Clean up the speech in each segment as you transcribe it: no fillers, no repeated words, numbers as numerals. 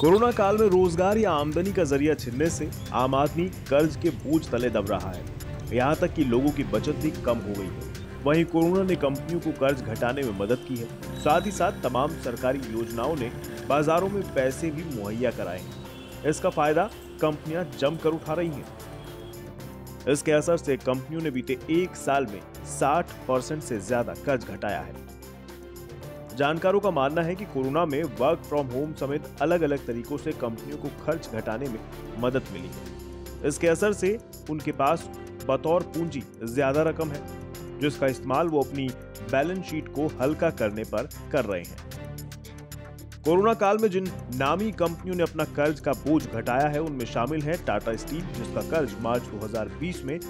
Corona काल में रोजगार या आमदनी का जरिया छिनने से आम आदमी कर्ज के बोझ तले दब रहा है। यहाँ तक कि लोगों की बचत भी कम हो गई है। वहीं कोरोना ने कंपनियों को कर्ज घटाने में मदद की है। साथ ही साथ तमाम सरकारी योजनाओं ने बाजारों में पैसे भी मुहैया कराए हैं। इसका फायदा कंपनियां जमकर उठा रही हैं। इसके असर से कंपनियों ने बीते एक साल में 60% से ज्यादा कर्ज घटाया है। जानकारों का मानना है कि कोरोना में वर्क फ्रॉम होम समेत अलग अलग तरीकों से कंपनियों को खर्च घटाने में मदद मिली है। इसके असर से उनके पास बतौर पूंजी ज्यादा रकम है, जिसका इस्तेमाल वो अपनी बैलेंस शीट को हल्का करने पर कर रहे हैं। कोरोना काल में जिन नामी कंपनियों ने अपना कर्ज का बोझ घटाया है उनमें शामिल है टाटा स्टील, जिसका कर्ज मार्च 2020 में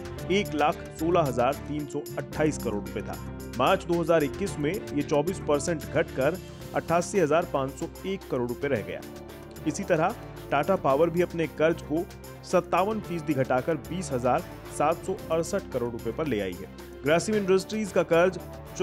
1,16,328 करोड़ रुपए था। मार्च 2021 में ये 24% घटकर 88,501 करोड़ रुपए रह गया। इसी तरह टाटा पावर भी अपने कर्ज को 57% घटाकर 20,768 करोड़ रुपए पर ले आई है। ग्रासिम इंडस्ट्रीज का कर्ज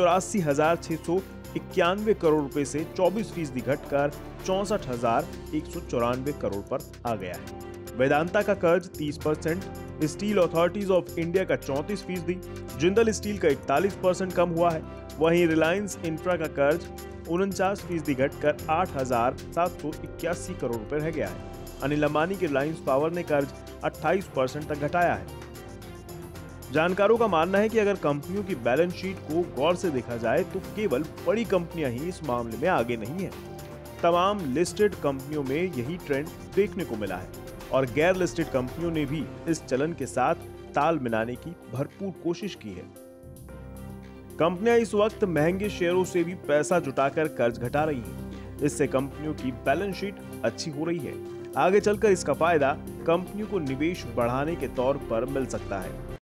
84,691 करोड़ रुपए से 24% घटकर 64,194 करोड़ पर आ गया है। वेदांता का कर्ज 30%, स्टील अथॉरिटीज ऑफ इंडिया का 34%, जिंदल स्टील का 41% कम हुआ है। वहीं रिलायंस इंफ्रा का कर्ज 49% घटकर 8,781 करोड़ रुपए रह गया है। अनिल अंबानी के रिलायंस पावर ने कर्ज 28% तक घटाया है। जानकारों का मानना है कि अगर कंपनियों की बैलेंस शीट को गौर से देखा जाए तो केवल बड़ी कंपनियां ही इस मामले में आगे नहीं है। तमाम लिस्टेड कंपनियों में यही ट्रेंड देखने को मिला है और गैर लिस्टेड कंपनियों ने भी इस चलन के साथ ताल मिलाने की भरपूर कोशिश की है। कंपनियां इस वक्त महंगे शेयरों से भी पैसा जुटाकर कर्ज घटा रही हैं। इससे कंपनियों की बैलेंस शीट अच्छी हो रही है। आगे चलकर इसका फायदा कंपनियों को निवेश बढ़ाने के तौर पर मिल सकता है।